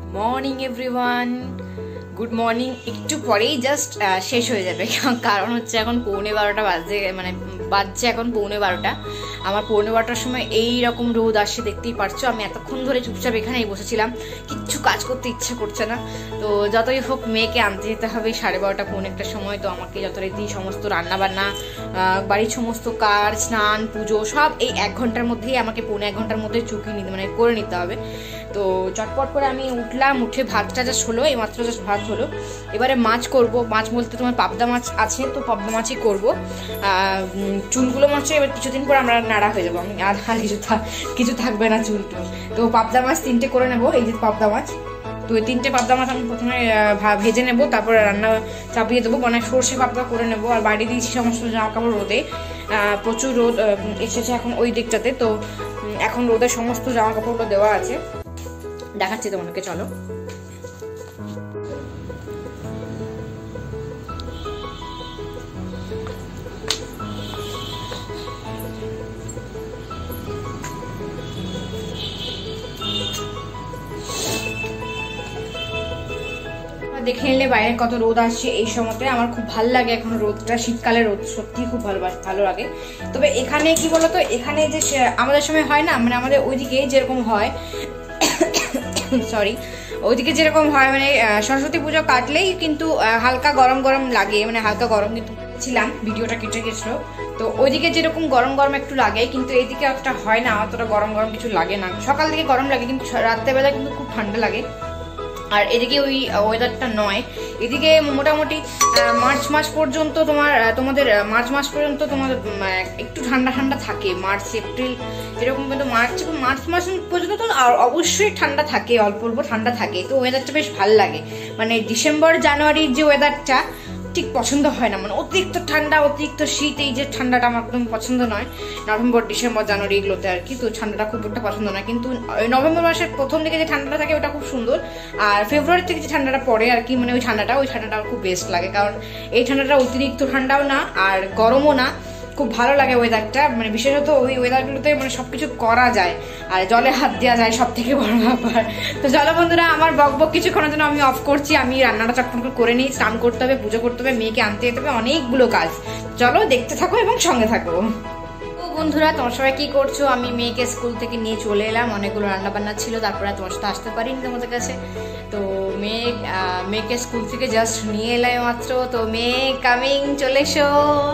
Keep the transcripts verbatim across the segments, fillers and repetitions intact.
Morning everyone, good morning. একটু পরেই just শেষ হয়ে যাবে, কারণ হচ্ছে এখন পৌনে বারোটা বাজে, মানে বাজছে এখন পৌনে বারোটা। আমার পৌনে বারোটার সময় এই রকম রোদ আসছে, দেখতেই পারছো। আমি এতক্ষণ ধরে চুপচাপ এখানেই বসেছিলাম, কিচ্ছু কাজ করতে ইচ্ছা করছে না। তো যতই হোক মেয়েকে আনতে যেতে হবে সাড়ে বারোটা পৌনে একটার সময়। তো আমাকে যত রীতি সমস্ত রান্নাবান্না, বাড়ির সমস্ত কাজ, স্নান, পুজো সব এই এক ঘন্টার মধ্যেই আমাকে পৌনে এক ঘন্টার মধ্যে চুকিয়ে নিতে মানে করে নিতে হবে। তো চটপট করে আমি উঠলাম, উঠে ভাতটা জাস্ট হলো, এই মাত্র জাস্ট ভাত হলো। এবারে মাছ করব, মাছ বলতে তোমার পাবদা মাছ আছে, তো পাবদা মাছই করবো। চুলগুলো মাছ এবার কিছুদিন পর আমরা নাড়া হয়ে যাবো, আমি আর কিছু কিছু থাকবে না চুল টুল। তো পাবদা মাছ তিনটে করে নেবো, এই যে পাবদা মাছ। তো এই তিনটে পাবদা মাছ আমি প্রথমে ভেজে নেবো, তারপরে রান্না চাপিয়ে দেবো, মানে সর্ষে পাবদা করে নেবো। আর বাড়ি দিয়েছি সমস্ত জামা কাপড় রোদে, প্রচুর রোদ এসেছে এখন ওই দিকটাতে। তো এখন রোদের সমস্ত জামা কাপড়গুলো দেওয়া আছে, দেখাচ্ছি তোমাদেরকে, চলো। দেখে নিলে বাইরে কত রোদ আসছে এই সময়তে। আমার খুব ভালো লাগে এখন রোদটা, শীতকালে রোদ সত্যি খুব ভালো ভালো লাগে। তবে এখানে কি বলতো, এখানে যে আমাদের সময় হয় না, মানে আমাদের ওইদিকে যেরকম হয়, সরি ওইদিকে যেরকম হয়, মানে সরস্বতী পুজো কাটলেই কিন্তু হালকা গরম গরম লাগে, মানে হালকা গরম কিন্তু ছিলাম, ভিডিওটা কেটে গেছিলো। তো ওইদিকে যেরকম গরম গরম একটু লাগে, কিন্তু এইদিকে একটা হয় না, অতটা গরম গরম কিছু লাগে না। সকাল থেকে গরম লাগে, কিন্তু রাত্রেবেলা কিন্তু খুব ঠান্ডা লাগে। আর এদিকে ওই ওয়েদারটা নয়, এদিকে মোটামুটি মার্চ মাস পর্যন্ত তোমার তোমাদের মার্চ মাস পর্যন্ত তোমাদের একটু ঠান্ডা ঠান্ডা থাকে। মার্চ এপ্রিল এরকম, কিন্তু মার্চ মার্চ মাস পর্যন্ত তো অবশ্যই ঠান্ডা থাকে, অল্প অল্প ঠান্ডা থাকে। তো ওয়েদারটা বেশ ভালো লাগে। মানে ডিসেম্বর জানুয়ারির যে ওয়েদারটা ঠিক পছন্দ হয় না, মানে অতিরিক্ত ঠান্ডা, অতিরিক্ত শীত, এই যে ঠান্ডাটা আমার একদম পছন্দ নয়। নভেম্বর ডিসেম্বর জানুয়ারি এগুলোতে আর কি, তো ঠান্ডাটা খুব একটা পছন্দ নয়। কিন্তু নভেম্বর মাসের প্রথম দিকে যে ঠান্ডাটা থাকে ওটা খুব সুন্দর। আর ফেব্রুয়ারি থেকে যে ঠান্ডাটা পড়ে আর কি, মানে ওই ঠান্ডাটা ওই ঠান্ডাটা খুব বেস্ট লাগে, কারণ এই ঠান্ডাটা অতিরিক্ত ঠান্ডাও না আর গরমও না, খুব ভালো লাগে ওয়েদারটা। মানে বিশেষত ওই ওয়েদারগুলোতে মানে সবকিছু করা যায়, আর জলে হাত দেওয়া যায়, সব থেকে বড় ব্যাপার। তো চলো বন্ধুরা, আমার বক বক কিছুক্ষণের জন্য আমি অফ করছি, আমি রান্নাটা চটপট করে নিই, স্নান করতে হবে, পুজো করতে হবে, মেয়েকে আনতে যেতে হবে, অনেকগুলো কাজ। চলো দেখতে থাকো এবং সঙ্গে থাকো। তো বন্ধুরা, তোমার সবাই কি করছো? আমি মেয়েকে স্কুল থেকে নিয়ে চলে এলাম, অনেকগুলো রান্না বান্না ছিল, তারপরে তোমার সাথে আসতে পারিনি তোমাদের কাছে। তো মেয়ে মেয়েকে স্কুল থেকে জাস্ট নিয়ে এলাম মাত্র। তো মেয়ে কামিং, চলে এসো।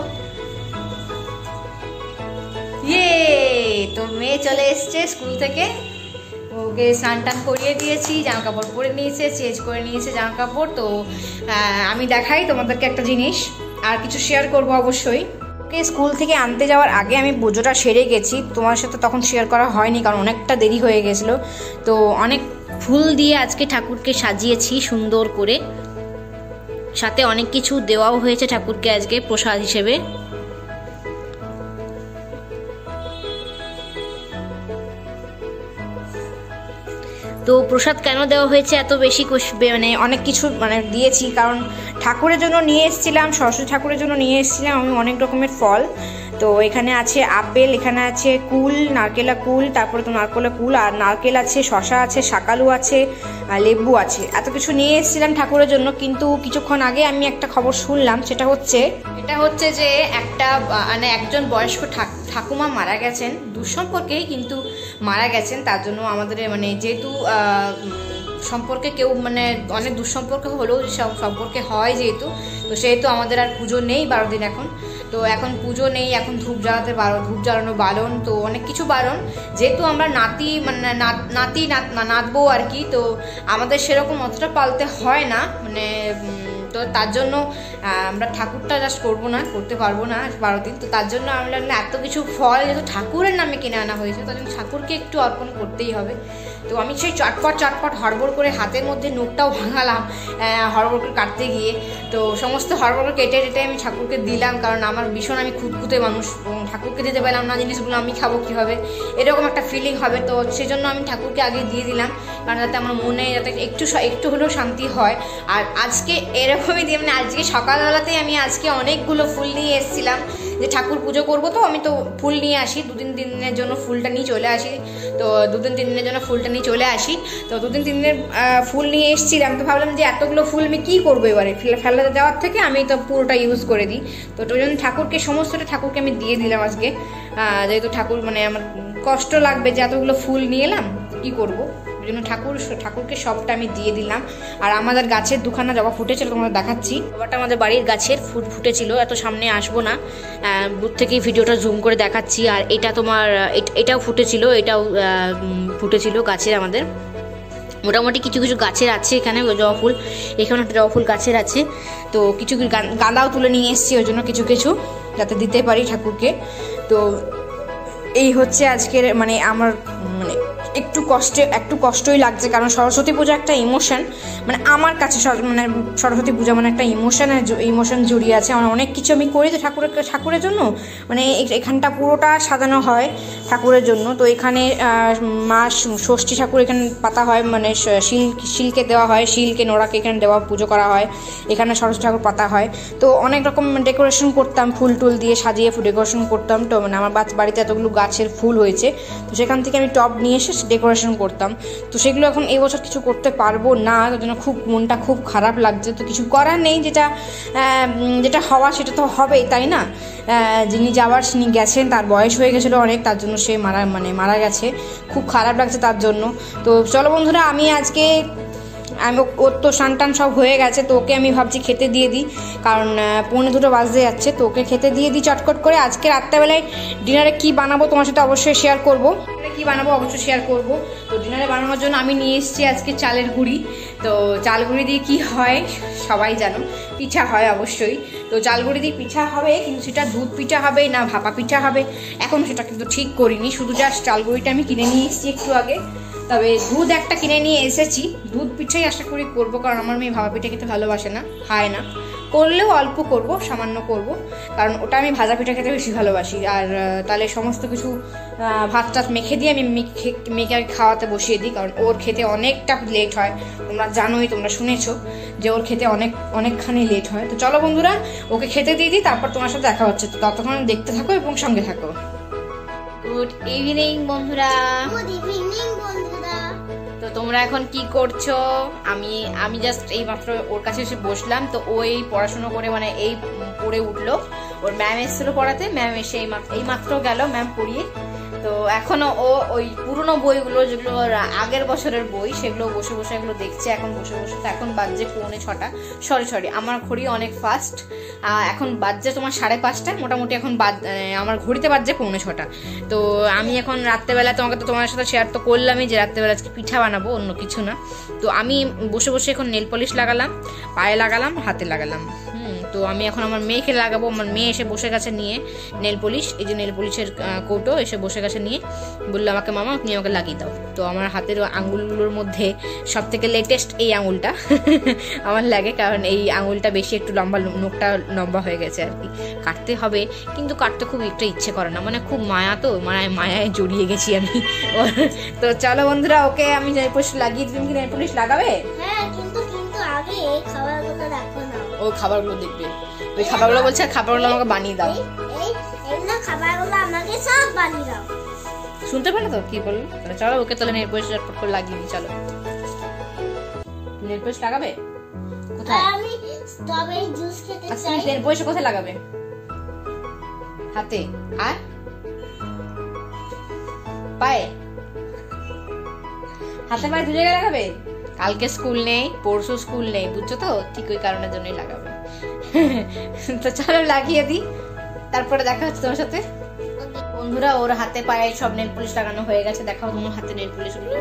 ইয়ে, তো মেয়ে চলে এসছে স্কুল থেকে, ওকে স্নান টান করিয়ে দিয়েছি, জামা কাপড় পরে নিয়েছে, চেঞ্জ করে নিয়েছে জামা কাপড়। তো আমি দেখাই তোমাদেরকে একটা জিনিস, আর কিছু শেয়ার করব অবশ্যই। ওকে স্কুল থেকে আনতে যাওয়ার আগে আমি পুজোটা সেরে গেছি, তোমার সাথে তখন শেয়ার করা হয়নি কারণ অনেকটা দেরি হয়ে গেছিলো। তো অনেক ফুল দিয়ে আজকে ঠাকুরকে সাজিয়েছি সুন্দর করে, সাথে অনেক কিছু দেওয়াও হয়েছে ঠাকুরকে আজকে প্রসাদ হিসেবে। তো প্রসাদ কেন দেওয়া হয়েছে এত বেশি, মানে অনেক কিছু মানে দিয়েছি, কারণ ঠাকুরের জন্য নিয়ে এসেছিলাম, সরস্বতী ঠাকুরের জন্য নিয়ে এসেছিলাম আমি অনেক রকমের ফল। তো এখানে আছে আপেল, এখানে আছে কুল, নারকেলা কুল, তারপরে তো নারকেলা কুল, আর নারকেল আছে, শশা আছে, শাকালু আছে, লেবু আছে, এত কিছু নিয়ে এসেছিলাম ঠাকুরের জন্য। কিন্তু কিছুক্ষণ আগে আমি একটা খবর শুনলাম, সেটা হচ্ছে এটা হচ্ছে যে একটা মানে একজন বয়স্ক ঠাকুমা মারা গেছেন, দুঃসম্পর্কেই কিন্তু মারা গেছেন। তার জন্য আমাদের মানে যেহেতু সম্পর্কে কেউ মানে অনেক দুঃসম্পর্ক হলেও সব সম্পর্কে হয় যেহেতু, তো সেহেতু আমাদের আর পুজো নেই বারো দিন এখন। তো এখন পুজো নেই, এখন ধূপ জ্বালাতে বারো ধূপ জ্বালানো বারণ, তো অনেক কিছু বারণ। যেহেতু আমরা নাতি মানে নাতি নাতবো আর কি, তো আমাদের সেরকম অতটা পালতে হয় না, মানে তো তার জন্য আমরা ঠাকুরটা জাস্ট করবো না, করতে পারবো না বারো দিন। তো তার জন্য আমরা এত কিছু ফল যেহেতু ঠাকুরের নামে কিনে আনা হয়েছে, তার জন্য ঠাকুরকে একটু অর্পণ করতেই হবে। তো আমি সেই চটপট চটপট হড়বড় করে হাতের মধ্যে নোখটাও ভাঙালাম হড়বড় করে কাটতে গিয়ে। তো সমস্ত হড়বড় কেটে কেটে আমি ঠাকুরকে দিলাম, কারণ আমার ভীষণ আমি খুঁতখুঁতে মানুষ, ঠাকুরকে দিতে পারলাম না জিনিসগুলো আমি খাবো কীভাবে, এরকম একটা ফিলিং হবে। তো সেই জন্য আমি ঠাকুরকে আগে দিয়ে দিলাম, কারণ যাতে আমার মনে যাতে একটু একটু হলেও শান্তি হয়। আর আজকে এরকমই দিয়ে মানে আজকে সকালবেলাতেই আমি আজকে অনেকগুলো ফুল নিয়ে এসেছিলাম, যে ঠাকুর পুজো করবো, তো আমি তো ফুল নিয়ে আসি, দু তিন তিন দিনের জন্য ফুলটা নিয়ে চলে আসি। তো দু তিন তিন দিনের জন্য ফুলটা নিয়ে চলে আসি তো দু তিন তিন দিনের ফুল নিয়ে এসেছিলাম। তো ভাবলাম যে এতগুলো ফুল আমি কী করবো এবারে, ফেলে দেওয়ার থেকে আমি তো পুরোটা ইউজ করে দিই। তো ওই জন্য ঠাকুরকে সমস্তটা ঠাকুরকে আমি দিয়ে দিলাম আজকে, যেহেতু ঠাকুর মানে আমার কষ্ট লাগবে যে এতগুলো ফুল নিয়ে এলাম, কী করবো, ওই জন্য ঠাকুর ঠাকুরকে সবটা আমি দিয়ে দিলাম। আর আমাদের গাছের দুখানা জবা ফুটেছিল, তোমাদের দেখাচ্ছি। জবাটা আমাদের বাড়ির গাছের ফুট ফুটেছিল, এত সামনে আসবো না, দূর থেকেই ভিডিওটা জুম করে দেখাচ্ছি। আর এটা তোমার এটাও ফুটেছিল, এটাও ফুটেছিল গাছের আমাদের। মোটামুটি কিছু কিছু গাছের আছে এখানে জবা ফুল, এখানে একটা জবা ফুল গাছের আছে। তো কিছু গাঁদাও তুলে নিয়ে এসেছি ওই জন্য কিছু কিছু, যাতে দিতে পারি ঠাকুরকে। তো এই হচ্ছে আজকের মানে আমার মানে একটু কষ্টে একটু কষ্টই লাগছে, কারণ সরস্বতী পূজা একটা ইমোশন, মানে আমার কাছে মানে সরস্বতী পূজা মানে একটা ইমোশন ইমোশন জড়িয়ে আছে। আমার অনেক কিছু আমি করি তো ঠাকুরের ঠাকুরের জন্য, মানে এখানটা পুরোটা সাজানো হয় ঠাকুরের জন্য। তো এখানে মা ষষ্ঠী ঠাকুর এখানে পাতা হয়, মানে শিল শিলকে দেওয়া হয়, শিলকে নোড়াকে এখানে দেওয়া পুজো করা হয়, এখানে সরস্বতী ঠাকুর পাতা হয়। তো অনেক রকম ডেকোরেশন করতাম, ফুল টুল দিয়ে সাজিয়ে ডেকোরেশন করতাম। তো মানে আমার বাড়িতে এতগুলো গাছের ফুল হয়েছে, তো সেখান থেকে আমি টব নিয়ে এসে ডেকোরেশন করতাম। তো সেগুলো এখন এই বছর কিছু করতে পারবো না, তার জন্য খুব মনটা খুব খারাপ লাগছে। তো কিছু করার নেই, যেটা যেটা হওয়া সেটা তো হবেই, তাই না? যিনি যাওয়ার তিনি গেছেন, তার বয়স হয়ে গেছিলো অনেক, তার জন্য সে মারা মানে মারা গেছে, খুব খারাপ লাগছে তার জন্য। তো চলো বন্ধুরা, আমি আজকে আমি ওর তো স্নান টান সব হয়ে গেছে, তো ওকে আমি ভাবছি খেতে দিয়ে দিই, কারণ পৌনে দুটো বাজতে যাচ্ছে। তো ওকে খেতে দিয়ে দিই চটকট করে। আজকে রাত্রেবেলায় ডিনারে কি বানাবো তোমার সাথে অবশ্যই শেয়ার করবো, কি বানাবো অবশ্যই শেয়ার করবো। তো ডিনারে বানানোর জন্য আমি নিয়ে এসেছি আজকে চালের গুঁড়ি। তো চাল গুঁড়ি দিয়ে কী হয় সবাই জানো, পিঠা হয় অবশ্যই। তো চাল গুঁড়ি দিয়ে পিঠা হবে, কিন্তু সেটা দুধ পিঠা হবে না ভাপা পিঠা হবে এখন সেটা কিন্তু ঠিক করিনি। শুধু জাস্ট চাল গুঁড়িটা আমি কিনে নিয়ে এসেছি একটু আগে, তবে দুধ একটা কিনে নিয়ে এসেছি। দুধ পিঠাই আশা করি করবো, কারণ আমার মেয়ে ভাপা পিঠা খেতে ভালোবাসে না, খায় না। করলেও অল্প করব, সামান্য করব, কারণ ওটা আমি ভাজা পিঠা খেতে বেশি ভালোবাসি। আর তাহলে সমস্ত কিছু ভাত টাত মেখে দিয়ে আমি মেখে খাওয়াতে বসিয়ে দিই, কারণ ওর খেতে অনেকটা লেট হয়। তোমরা জানোই, তোমরা শুনেছো যে ওর খেতে অনেক অনেকখানি লেট হয়। তো চলো বন্ধুরা, ওকে খেতে দিয়ে দিই, তারপর তোমার সাথে দেখা হচ্ছে। তো ততক্ষণ দেখতে থাকো এবং সঙ্গে থাকো। গুড ইভিনিং বন্ধুরা। গুড ইভিনিং বন্ধুরা। তো তোমরা এখন কি করছো? আমি আমি জাস্ট এই মাত্র ওর কাছে এসে বসলাম। তো ও এই পড়াশোনা করে মানে এই পড়ে উঠলো, ওর ম্যাম এসেছিল পড়াতে, ম্যাম এসে এই মাত্র এই মাত্র গেল ম্যাম পড়িয়ে। তো এখনো ও ওই পুরনো বইগুলো যেগুলো আগের বছরের বই সেগুলো বসে বসে এগুলো দেখছে এখন বসে বসে। তো এখন বাজছে পৌনে ছটা, সরি সরি আমার ঘড়ি অনেক ফাস্ট, এখন বাজছে তোমার সাড়ে পাঁচটা, মোটামুটি এখন বাজ আমার ঘড়িতে বাজছে পৌনে ছটা। তো আমি এখন রাত্রেবেলা তোমাকে তো তোমার সাথে শেয়ার তো করলামই যে রাত্রেবেলা আজকে পিঠা বানাবো, অন্য কিছু না। তো আমি বসে বসে এখন নেল পলিশ লাগালাম, পায়ে লাগালাম, হাতে লাগালাম। হুম তো আমি এখন আমার মেয়েকে লাগাবো। আমার মেয়ে এসে বসে গেছে নিয়ে নেল পলিশ, এই যে নেল পলিশের কৌটো এসে বসে গেছে নিয়ে, বললো আমাকে মামা তুমি আমাকে লাগিয়ে দাও। তো আমার হাতের আঙুলগুলোর মধ্যে সব থেকে লেটেস্ট এই আঙুলটা আমার লাগে, কারণ এই আঙুলটা বেশি একটু লম্বা, নখটা লম্বা হয়ে গেছে আর কি। কাটতে হবে, কিন্তু কাটতে খুব একটা ইচ্ছে করে না, মানে খুব মায়া, তো মায়ায় মায়ায় জড়িয়ে গেছি আমি। তো চলো বন্ধুরা, ওকে আমি নেল পলিশ লাগিয়ে দিই। তুমি কি নেল পলিশ লাগাবে? হ্যাঁ, কিন্তু কিন্তু আগে এই খাবারগুলো রাখো না। ও খাবারগুলো দেখবে, ওই খাবারগুলো বলছে খাবারগুলো আমাকে বানিয়ে দাও। এই এই না খাবারগুলো আমাকে সব বানিয়ে দাও। শুনতে পেলে তো কি বললো? তাহলে চলো ওকে তাহলে নেল পলিশ চটপট করে লাগিয়ে দিই। চলো নেল পলিশ লাগাবে কোথায়? আমি স্ট্রবেরি জুস খেতে চাই। নেল পলিশ কোথায় লাগাবে? হাতে আর পায়ে? হাতে পায়ে দু জায়গায় লাগাবে? কালকে স্কুল নেই, পরশু স্কুল নেই, বুঝছো তো? ঠিক ওই কারণের জন্যই লাগাবে। তো চলো লাগিয়ে দিই, তারপরে দেখা হচ্ছে তোমার সাথে। বন্ধুরা, ওর হাতে পায়ে সব নেল পলিশ লাগানো হয়ে গেছে। দেখাও তোমার হাতে নেল পলিশ গুলো।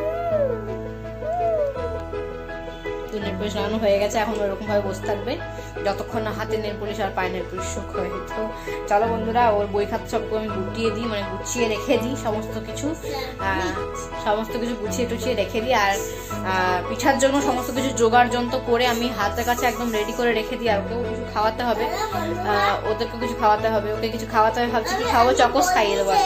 নেল পলিশ লাগানো হয়ে গেছে, এখন ওরকম ভাবে বসে থাকবে যতক্ষণ না হাতে নেল পলিশ আর পায়ে নেল পলিশ শোক হয়। তো চলো বন্ধুরা, ওর বই খাতা সবকে আমি গুটিয়ে দিই, মানে গুছিয়ে রেখে দিই সমস্ত কিছু, সমস্ত কিছু গুছিয়ে টুছিয়ে রেখে দিই। আর পিঠার জন্য সমস্ত কিছু জোগাড় যন্ত্র করে আমি হাতের কাছে একদম রেডি করে রেখে দিই। আর ওকেও কিছু খাওয়াতে হবে, ওদেরকেও কিছু খাওয়াতে হবে, ওকে কিছু খাওয়াতে হবে। ভাবছি কি খাওয়াবো, চকোস খাইয়ে দেবো।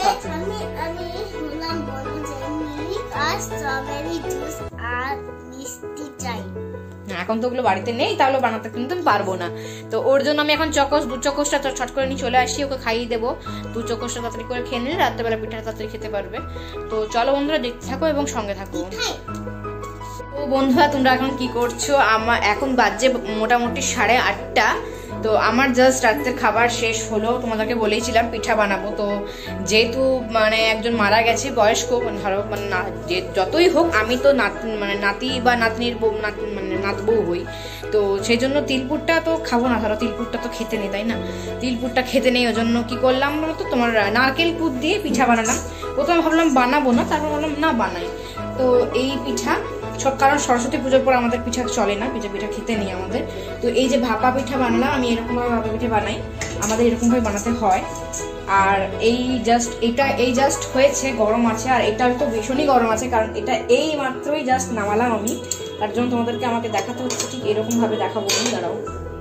এখন তো ওগুলো বাড়িতে নেই, তাহলে বানাতে কিন্তু পারবো না। তো ওর জন্য আমি এখন চকোস দু চকোসটা ছট করে নিয়ে চলে আসি, ওকে খাইয়ে দেবো। দু চকোসটা তাড়াতাড়ি করে খেয়ে নিলে রাত্রেবেলা পিঠাটা তাড়াতাড়ি খেতে পারবে। তো চলো বন্ধুরা দেখতে থাকো এবং সঙ্গে থাকো। তো বন্ধুরা তোমরা এখন কি করছো? আমার এখন বাজে মোটামুটি সাড়ে আটটা। তো আমার জাস্ট রাতের খাবার শেষ হলো, তোমাদেরকে বলেইছিলাম পিঠা বানাবো। তো যেহেতু মানে একজন মারা গেছে বয়স্ক, মানে ধরো মানে যে যতই হোক আমি তো নাত মানে নাতি বা নাতনির বউ মানে নাত বউ হই, তো সেই জন্য তিলপুরটা তো খাবো না, ধরো তিলপুরটা তো খেতে নেই তাই না, তিলপুরটা খেতে নেই। ওই জন্য কি করলাম বলতো, তোমার নারকেল পুর দিয়ে পিঠা বানালাম। প্রথমে ভাবলাম বানাবো না, তারপর বললাম না বানাই। তো এই পিঠা সব, কারণ সরস্বতী পুজোর পর আমাদের পিঠা চলে না, পিঠা পিঠা খেতে নেই আমাদের। তো এই যে ভাপা পিঠা বানালাম, আমি এরকমভাবে ভাপা পিঠা বানাই, আমাদের এরকমভাবে বানাতে হয়। আর এই জাস্ট এটা এই জাস্ট হয়েছে, গরম আছে, আর এটা তো ভীষণই গরম আছে, কারণ এটা এই মাত্রই জাস্ট নামালাম আমি, তার জন্য তোমাদেরকে আমাকে দেখাতে হচ্ছে, ঠিক এরকমভাবে দেখাবো। দাঁড়াও,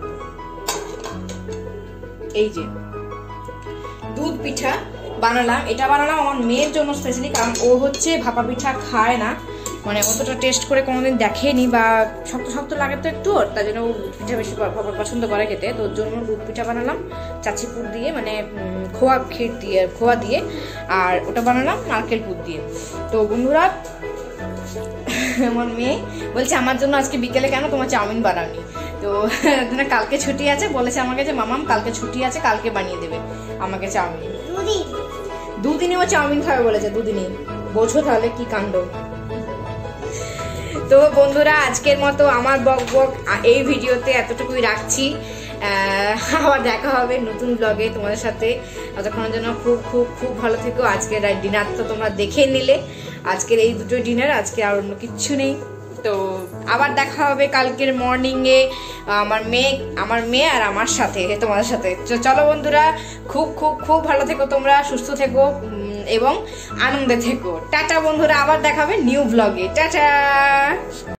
এই যে দুধ পিঠা বানালাম, এটা বানালাম আমার মেয়ের জন্য স্পেশালি, কারণ ও হচ্ছে ভাপা পিঠা খায় না, মানে অতটা টেস্ট করে কোনোদিন দেখেনি, বা শক্ত শক্ত লাগে তো একটু, তার জন্য ও পিঠা বেশি পছন্দ করে খেতে। তো ওর জন্য দুধ পিঠা বানালাম চাচি পুর দিয়ে, মানে খোয়া ক্ষীর দিয়ে, খোয়া দিয়ে, আর ওটা বানালাম নারকেল পুর দিয়ে। তো বন্ধুরা আমার মেয়ে বলছে আমার জন্য আজকে বিকেলে কেন তোমার চাউমিন বানাওনি? তো কালকে ছুটি আছে, বলেছে আমাকে যে মামাম কালকে ছুটি আছে, কালকে বানিয়ে দেবে আমাকে চাউমিন। দুদিনে ও চাউমিন খাবে বলেছে, দুদিনেই। বোঝো তাহলে কি কাণ্ড। তো বন্ধুরা আজকের মতো আমার বক বক এই ভিডিওতে এতটুকুই রাখছি। আবার দেখা হবে নতুন ব্লগে তোমাদের সাথে। ততক্ষণের জন্য খুব খুব খুব ভালো থেকো। আজকের ডিনার তো তোমরা দেখে নিলে, আজকের এই দুটো ডিনার, আজকে আর অন্য কিচ্ছু নেই। তো আবার দেখা হবে কালকের মর্নিংয়ে আমার মেয়ে আমার মেয়ে আর আমার সাথে, তোমাদের সাথে। চলো বন্ধুরা, খুব খুব খুব ভালো থেকো তোমরা, সুস্থ থেকো এবং আনন্দে থেকো। টাটা বন্ধুরা, আবার দেখা হবে নিউ ব্লগে। টাটা।